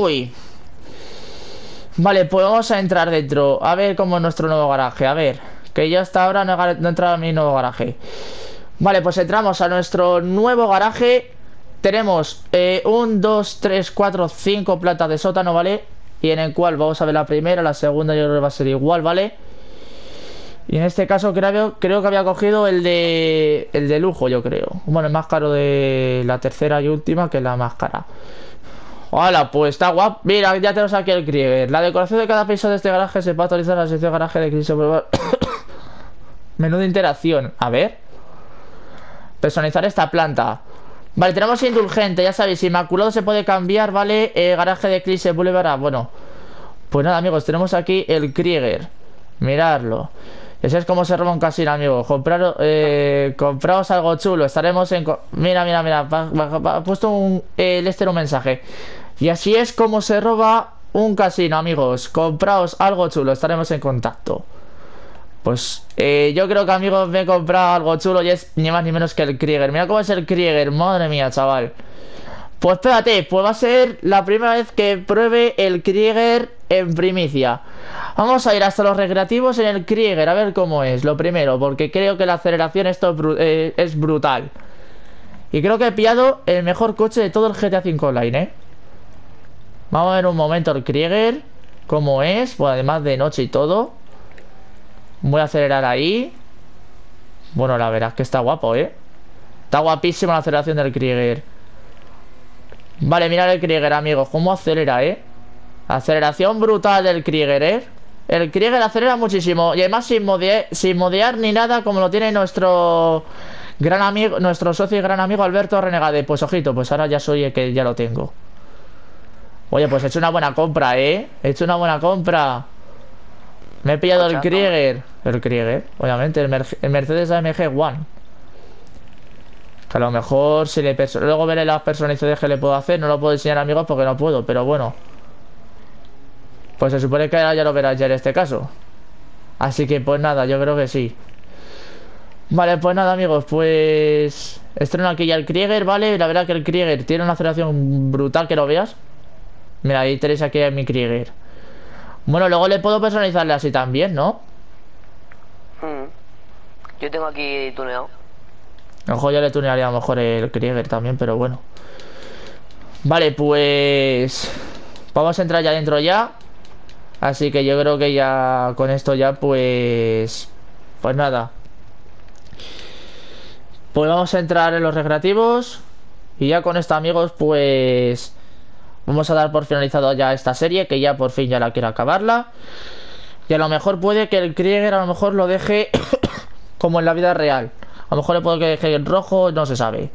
A: Vale, pues vamos a entrar dentro. A ver cómo es nuestro nuevo garaje. A ver, que yo hasta ahora no he entrado a mi nuevo garaje. Vale, pues entramos a nuestro nuevo garaje. Tenemos 1, 2, 3, 4, 5 plantas de sótano, ¿vale? Y en el cual vamos a ver la primera, la segunda yo creo que va a ser igual, ¿vale? Y en este caso creo que había cogido el de lujo, yo creo. Bueno, el más caro de la tercera y última, que es la más cara. Hola, pues está guapo. Mira, ya tenemos aquí el Krieger. La decoración de cada piso de este garaje se puede actualizar en la sección garaje de Eclipse Boulevard. Menú de interacción. A ver. Personalizar esta planta. Vale, tenemos indulgente, ya sabéis, inmaculado se puede cambiar, ¿vale? Garaje de Eclipse Boulevard, bueno. Pues nada, amigos, tenemos aquí el Krieger. Miradlo. Ese es como se roba un casino, amigos. Compraos algo chulo. Estaremos en... Mira. Ha puesto un mensaje. Y así es como se roba un casino, amigos. Compraos algo chulo. Estaremos en contacto. Pues yo creo que, amigos, me he comprado algo chulo y es ni más ni menos que el Krieger. Mira cómo es el Krieger, madre mía, chaval. Pues espérate, pues va a ser la primera vez que pruebe el Krieger en primicia. Vamos a ir hasta los recreativos en el Krieger, a ver cómo es, lo primero, porque creo que la aceleración esto es brutal. Y creo que he pillado el mejor coche de todo el GTA V Online, Vamos a ver un momento el Krieger, cómo es, pues además de noche y todo. Voy a acelerar ahí. Bueno, la verdad es que está guapo, Está guapísima la aceleración del Krieger. Vale, mirad el Krieger, amigos, cómo acelera, Aceleración brutal del Krieger, El Krieger acelera muchísimo. Y además sin modear ni nada, como lo tiene nuestro gran amigo, nuestro socio y gran amigo Alberto Renegade. Pues ojito, pues ahora ya soy el que ya lo tengo. Oye, pues he hecho una buena compra, He hecho una buena compra. Me he pillado el Krieger. El Krieger, obviamente, el Mercedes AMG One. Que a lo mejor si le luego veré las personalizaciones que le puedo hacer. No lo puedo enseñar, amigos, porque no puedo, pero bueno. Pues se supone que ahora ya lo verás ya en este caso. Así que pues nada, yo creo que sí. Vale, pues nada, amigos, pues estreno aquí ya el Krieger, ¿vale? La verdad que el Krieger tiene una aceleración brutal, que lo veas. Mira, ahí tenéis aquí a mi Krieger. Bueno, luego le puedo personalizarle así también, ¿no?
B: Yo tengo aquí tuneado.
A: Ojo, yo le tunearía a lo mejor el Krieger también, pero bueno. Vale, pues vamos a entrar ya dentro ya. Así que yo creo que ya con esto ya pues nada. Pues vamos a entrar en los recreativos. Y ya con esto, amigos, pues vamos a dar por finalizado ya esta serie, que ya por fin ya la quiero acabarla. Y a lo mejor puede que el Krieger a lo mejor lo deje como en la vida real. A lo mejor le puedo que deje en rojo, no se sabe.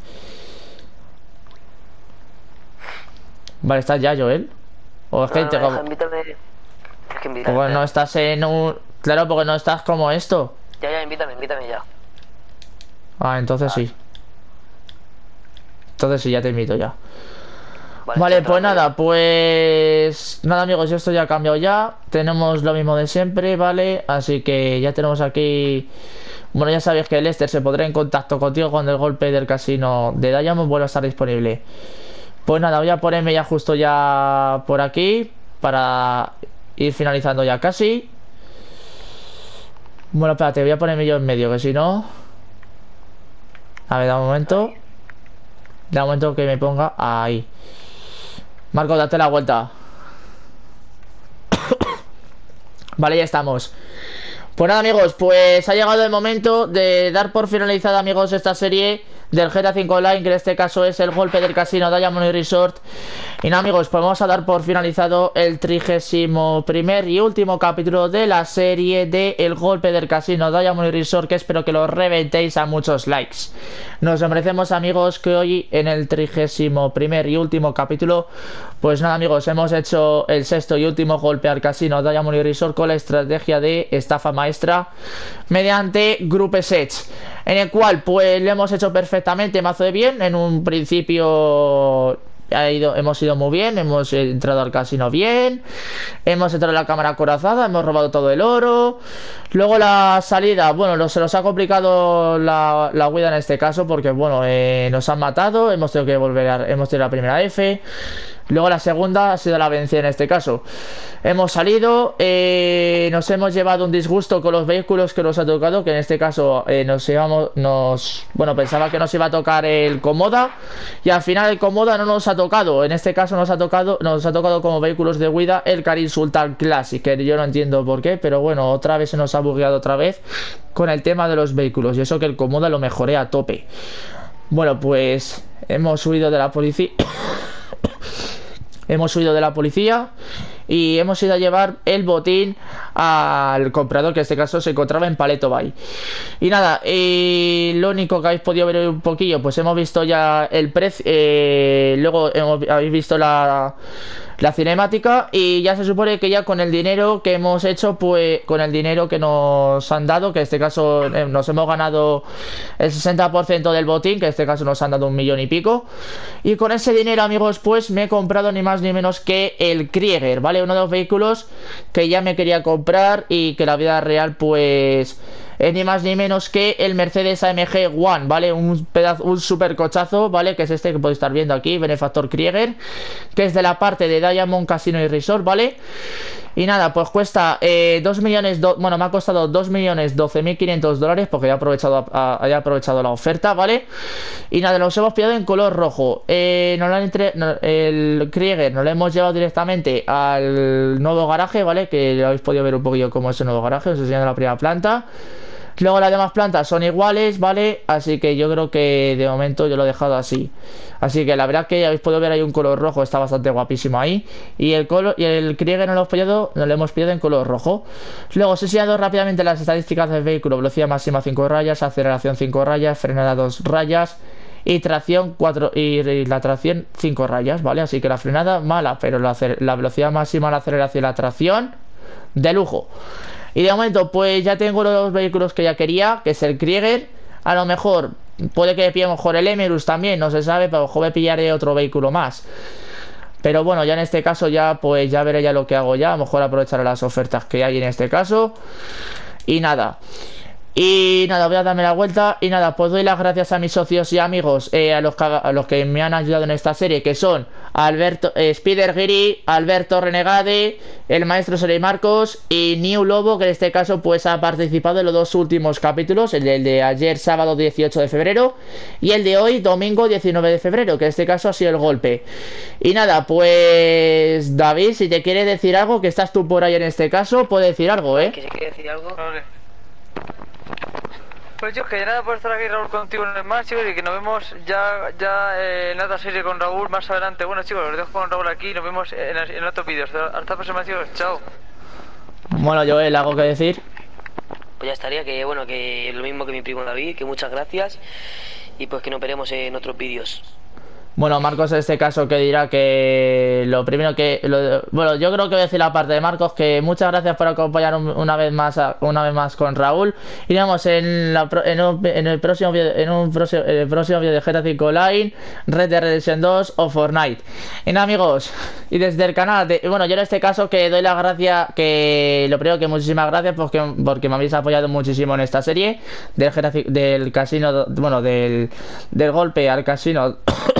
A: Vale, ¿estás ya, Joel? O es que te como...
B: invítame. Es que invítame.
A: Porque no estás en un... Claro, porque no estás como esto.
B: Ya, invítame ya.
A: Ah, entonces sí. Entonces sí, ya te invito ya. Vale, pues nada, pues nada, amigos, esto ya ha cambiado ya. Tenemos lo mismo de siempre, ¿vale? Así que ya tenemos aquí... Bueno, ya sabéis que Lester se pondrá en contacto contigo cuando el golpe del casino de Diamond vuelva a estar disponible. Pues nada, voy a ponerme ya justo ya por aquí para ir finalizando ya casi. Bueno, espérate, voy a ponerme yo en medio, que si no... A ver, da un momento. Da un momento que me ponga ahí. Marco, date la vuelta. Vale, ya estamos. Pues nada, amigos, pues ha llegado el momento de dar por finalizada, amigos, esta serie del GTA V Online, que en este caso es el golpe del casino Diamond Resort. Y nada, amigos, pues vamos a dar por finalizado el 31º y último capítulo de la serie de el golpe del casino Diamond Resort, que espero que lo reventéis a muchos likes. Nos lo merecemos, amigos, que hoy en el 31º y último capítulo, pues nada, amigos, hemos hecho el sexto y último golpe al casino Diamond Resort con la estrategia de estafa maestra mediante Group Sets, en el cual pues le hemos hecho perfectamente mazo de bien. En un principio hemos ido muy bien, hemos entrado al casino bien, hemos entrado en la cámara acorazada, hemos robado todo el oro. Luego la salida, bueno, se nos ha complicado la huida en este caso, porque bueno, nos han matado, hemos tenido que volver hemos tenido la primera F. Luego la segunda ha sido la vencida en este caso. Hemos salido, nos hemos llevado un disgusto con los vehículos que nos ha tocado, que en este caso bueno, pensaba que nos iba a tocar el Comoda, y al final el Comoda no nos ha tocado. En este caso nos ha tocado como vehículos de huida el Karin Sultan Classic, que yo no entiendo por qué, pero bueno, otra vez se nos ha bugueado otra vez con el tema de los vehículos, y eso que el Comoda lo mejoré a tope. Bueno, pues hemos huido de la policía. Hemos huido de la policía y hemos ido a llevar el botín al comprador, que en este caso se encontraba en Paleto Bay. Y nada, lo único que habéis podido ver un poquillo, pues hemos visto ya el precio, luego habéis visto la cinemática, y ya se supone que ya con el dinero que hemos hecho, pues con el dinero que nos han dado, que en este caso nos hemos ganado el 60% del botín, que en este caso nos han dado 1 millón y pico, y con ese dinero, amigos, pues me he comprado ni más ni menos que el Krieger, ¿vale? Uno de los vehículos que ya me quería comprar y que la vida real pues es ni más ni menos que el Mercedes AMG One, ¿vale? Un super cochazo, ¿vale? Que es este que podéis estar viendo aquí, Benefactor Krieger, que es de la parte de Diamond Casino y Resort, ¿vale? Y nada, pues cuesta 2 millones, bueno, me ha costado 2.012.500 dólares porque ya he aprovechado la oferta, ¿vale? Y nada, los hemos pillado en color rojo. El Krieger nos lo hemos llevado directamente al nuevo garaje, ¿vale? Que lo habéis podido ver un poquillo cómo es el nuevo garaje, os enseño la primera planta. Luego las demás plantas son iguales, ¿vale? Así que yo creo que de momento yo lo he dejado así. Así que la verdad que ya habéis podido ver ahí un color rojo, está bastante guapísimo ahí. Y el Krieger no lo hemos pillado en color rojo. Luego os he enseñado rápidamente las estadísticas del vehículo. Velocidad máxima 5 rayas, aceleración 5 rayas, frenada 2 rayas y tracción 4 y la tracción 5 rayas, ¿vale? Así que la frenada mala, pero la velocidad máxima, la aceleración y la tracción de lujo. Y de momento pues ya tengo los vehículos que ya quería, que es el Krieger. A lo mejor puede que me pille mejor el Emerus también, no se sabe, pero a lo mejor me pillaré otro vehículo más. Pero bueno, ya en este caso ya pues ya veré ya lo que hago ya. A lo mejor aprovecharé las ofertas que hay en este caso. Y nada, voy a darme la vuelta. Y nada, pues doy las gracias a mis socios y amigos, a los que me han ayudado en esta serie, que son Alberto, Spider Giri, Alberto Renegade, el maestro Serey Marcos y New Lobo, que en este caso pues ha participado en los dos últimos capítulos, el de ayer sábado 18 de febrero y el de hoy domingo 19 de febrero, que en este caso ha sido el golpe. Y nada, pues David, si te quiere decir algo, que estás tú por ahí en este caso, puede decir algo,
B: ¿Que se quiere decir algo?
C: Vale. Pues yo que nada por estar aquí, Raúl, contigo en el más, chicos, y que nos vemos ya en otra serie con Raúl más adelante. Bueno, chicos, los dejo con Raúl aquí y nos vemos en otros vídeos. Hasta la próxima, chicos, chao.
A: Bueno, Joel, ¿algo que decir?
B: Pues ya estaría, que bueno, que lo mismo que mi primo David, que muchas gracias y pues que nos veremos en otros vídeos.
A: Bueno, Marcos en este caso que dirá que lo primero que... bueno, yo creo que voy a decir la parte de Marcos, que muchas gracias por acompañar una vez más con Raúl. Y vamos en el próximo vídeo de GTA 5 Online, Red Dead Redemption 2 o Fortnite. Y nada, amigos, y desde el canal bueno, yo en este caso que doy las gracias, que lo primero que muchísimas gracias porque me habéis apoyado muchísimo en esta serie del casino, bueno, del golpe al casino.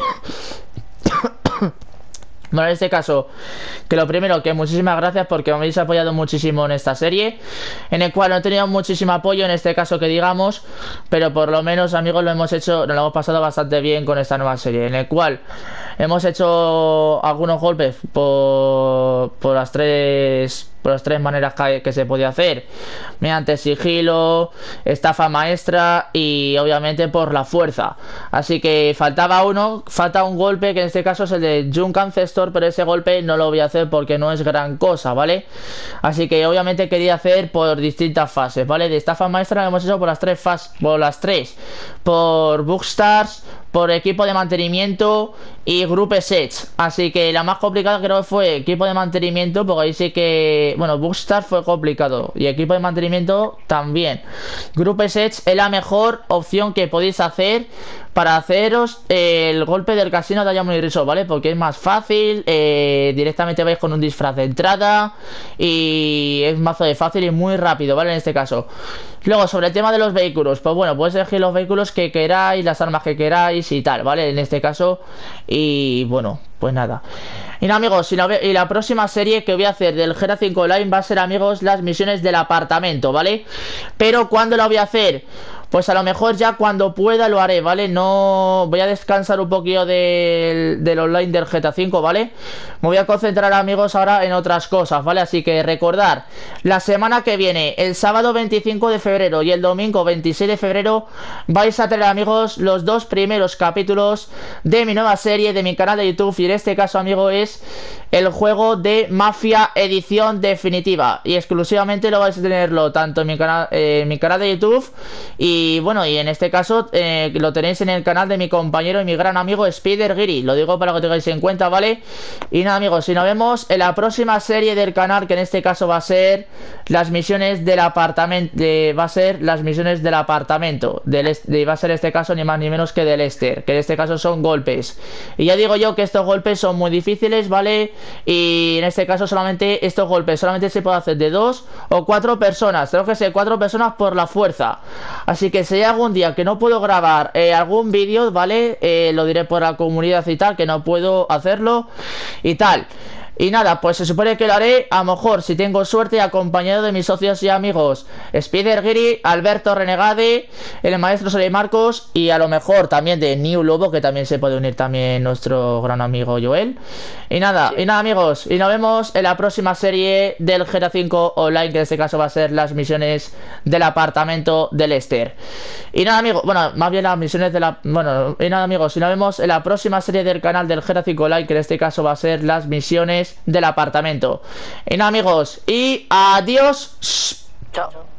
A: Bueno, en este caso, que lo primero, que muchísimas gracias porque me habéis apoyado muchísimo en esta serie, en el cual no he tenido muchísimo apoyo en este caso que digamos, pero por lo menos, amigos, nos lo hemos pasado bastante bien con esta nueva serie, en el cual hemos hecho algunos golpes por las tres maneras que se podía hacer, mediante sigilo, estafa maestra y obviamente por la fuerza. Así que falta un golpe, que en este caso es el de Junk Ancestor, pero ese golpe no lo voy a hacer porque no es gran cosa, ¿vale? Así que obviamente quería hacer por distintas fases, ¿vale? De estafa maestra lo hemos hecho por las tres fases, por Bookstars, por equipo de mantenimiento y Group Sets. Así que la más complicada creo que fue equipo de mantenimiento, porque ahí sí que, bueno, Bookstar fue complicado y equipo de mantenimiento también. Group Sets es la mejor opción que podéis hacer para haceros el golpe del casino de Diamond Resort, ¿vale? Porque es más fácil, directamente vais con un disfraz de entrada y es mazo de fácil y muy rápido, ¿vale? En este caso. Luego, sobre el tema de los vehículos, pues bueno, podéis elegir los vehículos que queráis, las armas que queráis y tal, ¿vale? En este caso, y bueno, pues nada. Y nada, amigos, y la próxima serie que voy a hacer del GTA 5 Online va a ser, amigos, las misiones del apartamento, ¿vale? Pero ¿cuándo la voy a hacer? Pues a lo mejor ya cuando pueda lo haré, ¿vale? No voy a descansar un poquillo del online del GTA 5, ¿vale? Me voy a concentrar, amigos, ahora en otras cosas, ¿vale? Así que recordar, la semana que viene, el sábado 25 de febrero y el domingo 26 de febrero, vais a tener, amigos, los dos primeros capítulos de mi nueva serie de mi canal de YouTube. Y en este caso, amigo, es el juego de Mafia edición definitiva. Y exclusivamente lo vais a tenerlo tanto en mi canal de YouTube y Y bueno, y en este caso lo tenéis en el canal de mi compañero y mi gran amigo Spider Giri. Lo digo para que lo tengáis en cuenta, ¿vale? Y nada, amigos, y nos vemos en la próxima serie del canal, que en este caso va a ser las misiones del apartamento. Va a ser las misiones del apartamento. Va a ser en este caso ni más ni menos que del Lester, que en este caso son golpes. Y ya digo yo que estos golpes son muy difíciles, ¿vale? Y en este caso solamente estos golpes solamente se puede hacer de 2 o 4 personas. Tengo que ser 4 personas por la fuerza. Así que si hay algún día que no puedo grabar algún vídeo, ¿vale? Lo diré por la comunidad y tal, que no puedo hacerlo y tal. Y nada, pues se supone que lo haré, a lo mejor, si tengo suerte, acompañado de mis socios y amigos Spider Giri, Alberto Renegade, el maestro Soy Marcos, y a lo mejor también de New Lobo, que también se puede unir también nuestro gran amigo Joel. Y nada, amigos, y nos vemos en la próxima serie del GTA V Online, que en este caso va a ser las misiones del apartamento de Lester. Y nada, amigos, bueno, más bien las misiones de la... Bueno, y nada, amigos, y nos vemos en la próxima serie del canal del GTA V Online, que en este caso va a ser las misiones del apartamento. Y nada, amigos, y adiós.
B: Chao.